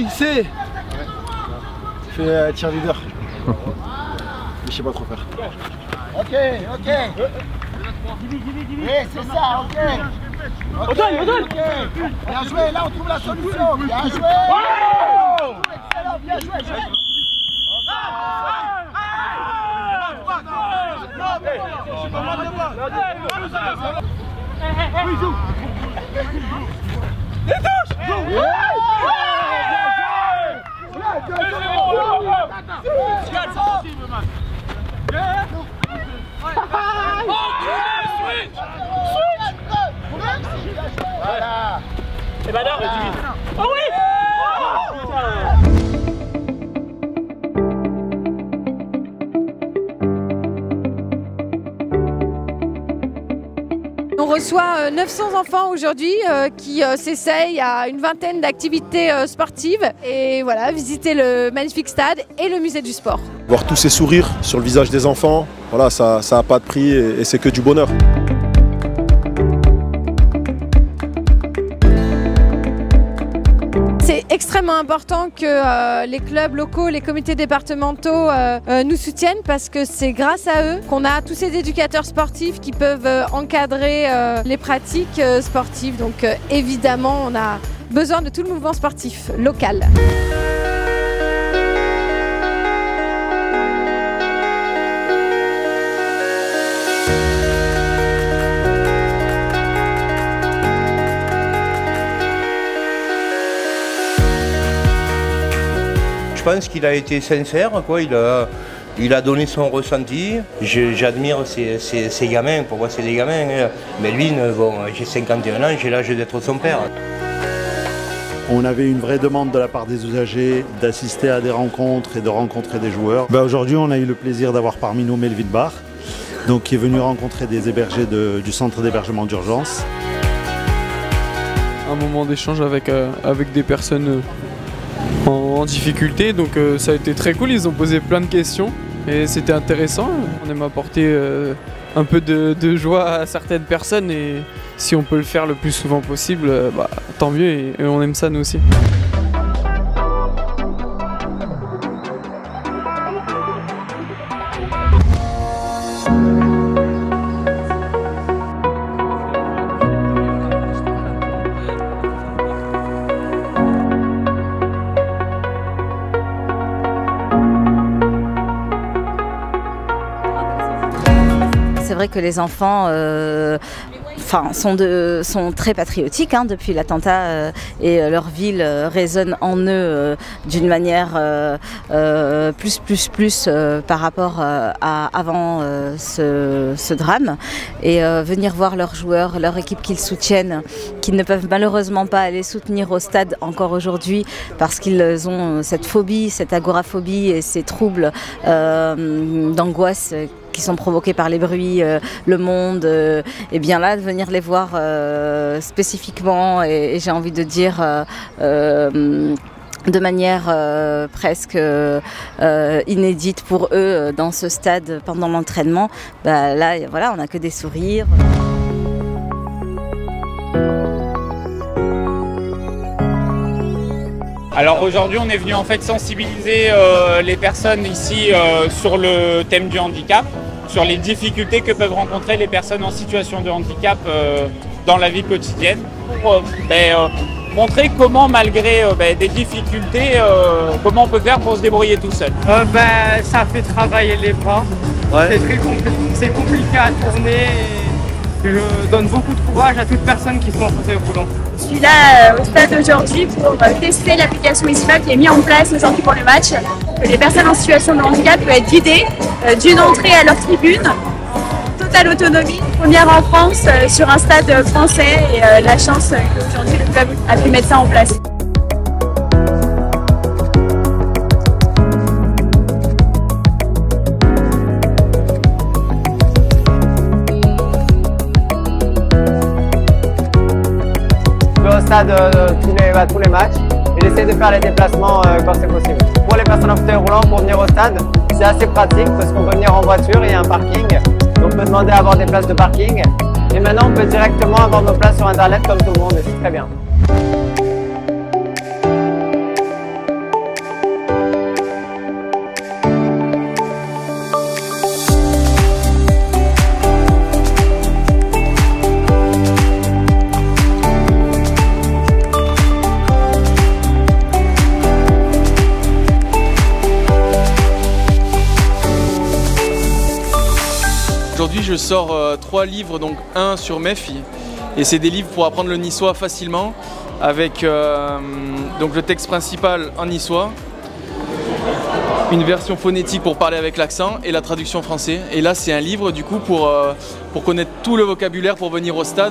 c'est... Fais cheerleader. Mais je sais pas trop faire. Ok. Oui, c'est ça, ok. On donne. Bien joué, là on trouve la solution. Bien joué. Excellent, bien joué. Voilà. Et bah non, oh oui. On reçoit 900 enfants aujourd'hui qui s'essayent à une vingtaine d'activités sportives et voilà, visiter le magnifique stade et le musée du sport. Voir tous ces sourires sur le visage des enfants, voilà, ça n'a pas de prix et c'est que du bonheur. C'est extrêmement important que les clubs locaux, les comités départementaux nous soutiennent parce que c'est grâce à eux qu'on a tous ces éducateurs sportifs qui peuvent encadrer les pratiques sportives. Donc évidemment, on a besoin de tout le mouvement sportif local. Je pense qu'il a été sincère, quoi. Il a donné son ressenti. J'admire ces gamins, pour moi c'est des gamins. Mais lui, bon, j'ai 51 ans, j'ai l'âge d'être son père. On avait une vraie demande de la part des usagers d'assister à des rencontres et de rencontrer des joueurs. Aujourd'hui, on a eu le plaisir d'avoir parmi nous Melvin Barr, donc, qui est venu rencontrer des hébergés du centre d'hébergement d'urgence. Un moment d'échange avec des personnes en difficulté, donc ça a été très cool, ils ont posé plein de questions et c'était intéressant. On aime apporter un peu de joie à certaines personnes et si on peut le faire le plus souvent possible, tant mieux et on aime ça nous aussi. C'est vrai que les enfants sont très patriotiques depuis l'attentat et leur ville résonne en eux d'une manière plus par rapport à avant ce drame. Et venir voir leurs joueurs, leur équipe qu'ils soutiennent, qu'ils ne peuvent malheureusement pas aller soutenir au stade encore aujourd'hui parce qu'ils ont cette phobie, cette agoraphobie et ces troubles d'angoisse qui sont provoqués par les bruits, le monde, et bien là de venir les voir spécifiquement et j'ai envie de dire de manière presque inédite pour eux dans ce stade pendant l'entraînement, là voilà, on n'a que des sourires. Alors aujourd'hui on est venu en fait sensibiliser les personnes ici sur le thème du handicap, sur les difficultés que peuvent rencontrer les personnes en situation de handicap dans la vie quotidienne, pour montrer comment malgré des difficultés, comment on peut faire pour se débrouiller tout seul. Ça fait travailler les bras, ouais. C'est compliqué à tourner. Je donne beaucoup de courage à toute personne qui sont en fauteuil roulant. Je suis là au stade aujourd'hui pour tester l'application EasyMap qui est mise en place aujourd'hui pour le match. Les personnes en situation de handicap peuvent être guidées d'une entrée à leur tribune, en totale autonomie, première en France sur un stade français et la chance qu'aujourd'hui le club a pu mettre ça en place. Au stade tous les matchs et j'essaie de faire les déplacements quand c'est possible. Pour les personnes en fauteuil roulant, pour venir au stade, c'est assez pratique parce qu'on peut venir en voiture, il y a un parking, donc on peut demander à avoir des places de parking et maintenant on peut directement avoir nos places sur internet comme tout le monde et c'est très bien. je sors 3 livres, donc un sur MEF. Et c'est des livres pour apprendre le niçois facilement, avec donc le texte principal en niçois, une version phonétique pour parler avec l'accent et la traduction français. Et là c'est un livre du coup pour connaître tout le vocabulaire pour venir au stade.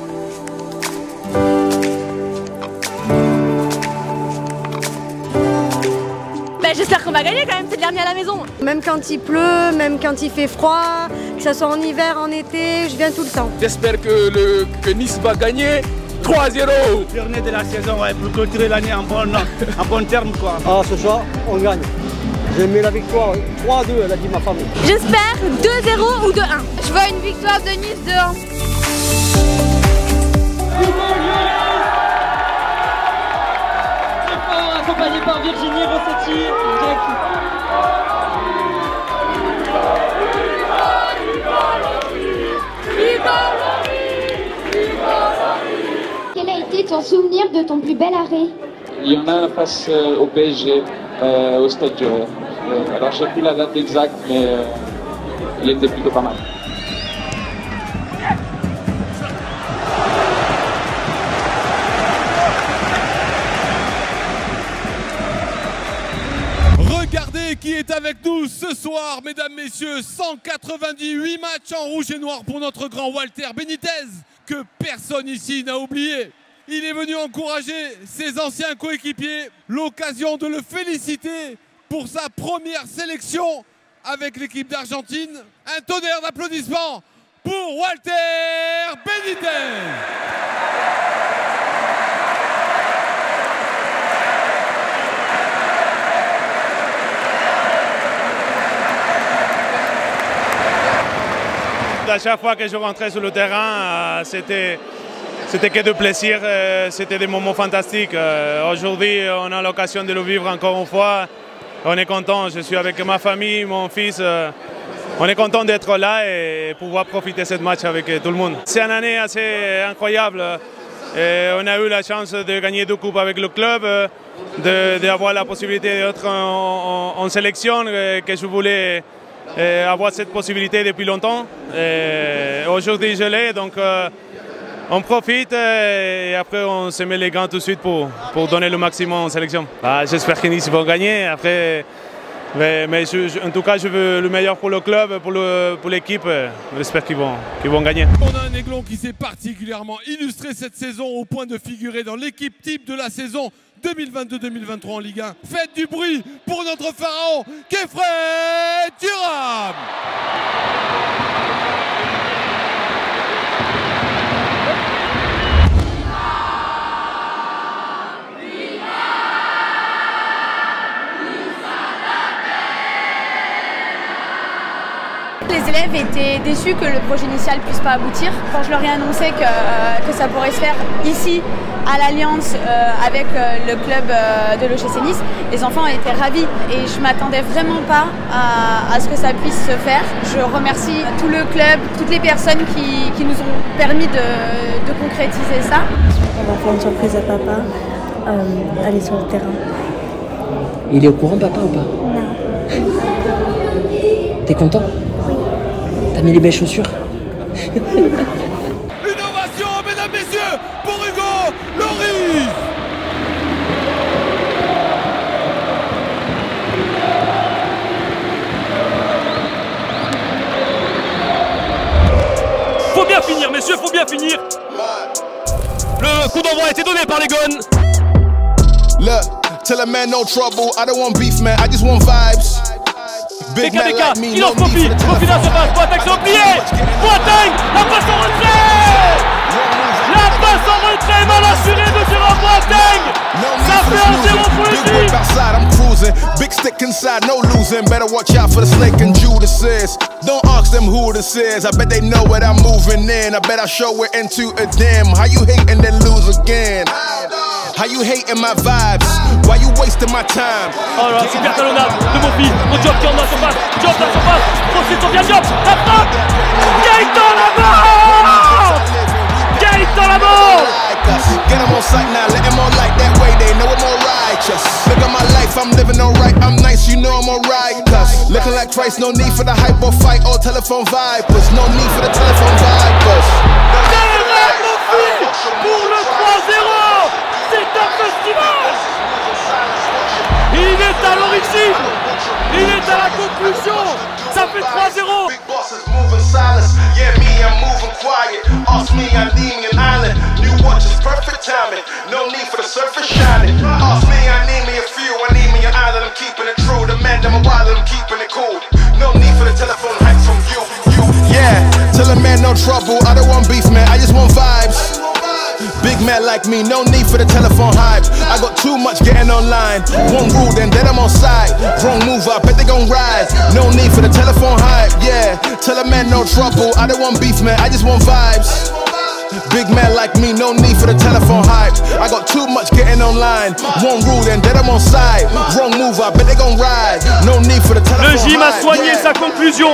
J'espère qu'on va gagner quand même, c'est de l'hernie à la maison. Même quand il pleut, même quand il fait froid, que ce soit en hiver, en été, je viens tout le temps. J'espère que Nice va gagner 3-0. Dernier de la saison, ouais, pour clôturer l'année en bon terme, quoi. Ah, ce soir, on gagne. J'ai mis la victoire 3-2, elle a dit ma famille. J'espère 2-0 ou 2-1. Je veux une victoire de Nice 2-1. Accompagné par Virginie Rossetti. Quel a été ton souvenir de ton plus bel arrêt? Il y en a un face au PSG, au Stade du Ré. Alors je ne sais plus la date exacte, mais il était plutôt pas mal. Regardez qui est avec nous ce soir, mesdames, messieurs. 198 matchs en rouge et noir pour notre grand Walter Benitez, que personne ici n'a oublié. Il est venu encourager ses anciens coéquipiers, l'occasion de le féliciter pour sa première sélection avec l'équipe d'Argentine. Un tonnerre d'applaudissements pour Walter Benitez. À chaque fois que je rentrais sur le terrain, c'était que de plaisir, c'était des moments fantastiques. Aujourd'hui, on a l'occasion de le vivre encore une fois. On est content, je suis avec ma famille, mon fils. On est content d'être là et pouvoir profiter de ce match avec tout le monde. C'est une année assez incroyable. On a eu la chance de gagner 2 coupes avec le club, d'avoir la possibilité d'être en sélection, que je voulais avoir cette possibilité depuis longtemps. Aujourd'hui je l'ai, donc on profite et après on se met les gants tout de suite pour donner le maximum en sélection. J'espère que Nice vont gagner. Après, mais en tout cas je veux le meilleur pour le club, pour l'équipe. J'espère qu'ils vont gagner. On a un Aiglon qui s'est particulièrement illustré cette saison au point de figurer dans l'équipe type de la saison 2022-2023 en Ligue 1. Faites du bruit pour notre pharaon, Kefren Turam. Les élèves étaient déçus que le projet initial puisse pas aboutir. Quand je leur ai annoncé que ça pourrait se faire ici, à l'Alliance, avec le club de l'OGC Nice, les enfants étaient ravis et je m'attendais vraiment pas à ce que ça puisse se faire. Je remercie tout le club, toutes les personnes qui nous ont permis de concrétiser ça. On va faire une surprise à papa, aller sur le terrain. Il est au courant, papa, ou pas? Non. T'es content? T'as mis les belles chaussures? Une ovation, mesdames, messieurs, pour Hugo Lloris. Faut bien finir, messieurs, faut bien finir. Le coup d'envoi a été donné par les Gones. Look, tell a man no trouble. I don't want beef, man. I just want vibes. Big man like me, il lance Kofi. Kofi dans la surface. Boateng c'est oublié. Boateng, la passe en retrait. La passe en retrait mal assurée de Jérôme Boateng. Ça fait 1-0 pour l'équipe. Outside, I'm cruising. Big stick inside, no losing. Better watch out for the snake and Judas. Don't ask them who this is. I bet they know what I'm moving in. I bet I show it into a dim. How you hate and then lose again? How you hating my vibes? Why you wasting my time? Oh là, super talonnade de Mofi. Au Diop qui est dans la surface. Diop dans la surface. Profite Sofiane Diop. La frappe. Gaëtan Laborde. Gaëtan Laborde. Get them on sight now, let them all like that way. They know I'm all righteous. Look at my life, If I'm living alright, I'm nice, you know I'm alright. Cause looking like Christ, no need for the hype or fight or telephone vibers. No need for the telephone vibers. Pour le 3-0, c'est un festival. Il est à l'origine, il est à la conclusion, ça fait 3-0. Big bosses moving silence, yeah me I'm moving quiet. Ask me I need me an island, new watch is perfect timing. No need for the surface shining. Ask me I need me a few, I need me an island. I'm keeping it true, the man them a wild, I'm keeping it cool. No need for the telephone hype from you. Yeah, tell a man no trouble, I don't want beef man, I just want vibes. Big man like me, no need for the telephone hype. I got too much getting online. One rule, then I'm on side. Wrong move, I bet they gon' rise. No need for the telephone hype, yeah. Tell a man no trouble, I don't want beef man, I just want vibes. Big man like me, no need for the telephone hype. I got too much getting online. One rule, then I'm on side. Wrong move, I bet they gon' rise. No need for the telephone hype. Le gym a soigné sa conclusion.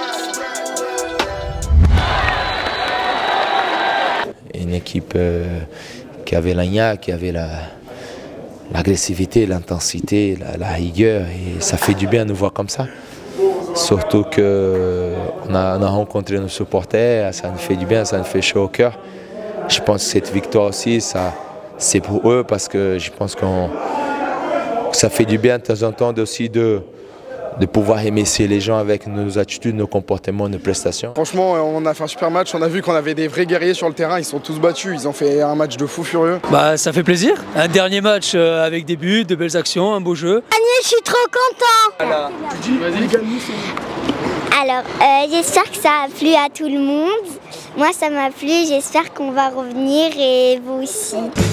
Une équipe qui avait l'agnac, qui avait l'agressivité, l'intensité, la rigueur, et ça fait du bien de nous voir comme ça. Surtout qu'on a rencontré nos supporters, ça nous fait du bien, ça nous fait chaud au cœur. Je pense que cette victoire aussi, c'est pour eux, parce que je pense que ça fait du bien de temps en temps aussi de pouvoir émerger les gens avec nos attitudes, nos comportements, nos prestations. Franchement, on a fait un super match, on a vu qu'on avait des vrais guerriers sur le terrain, ils sont tous battus, ils ont fait un match de fou furieux. Bah ça fait plaisir, un dernier match avec des buts, de belles actions, un beau jeu. Agnès, je suis trop content. Alors, j'espère que ça a plu à tout le monde. Moi ça m'a plu, j'espère qu'on va revenir et vous aussi.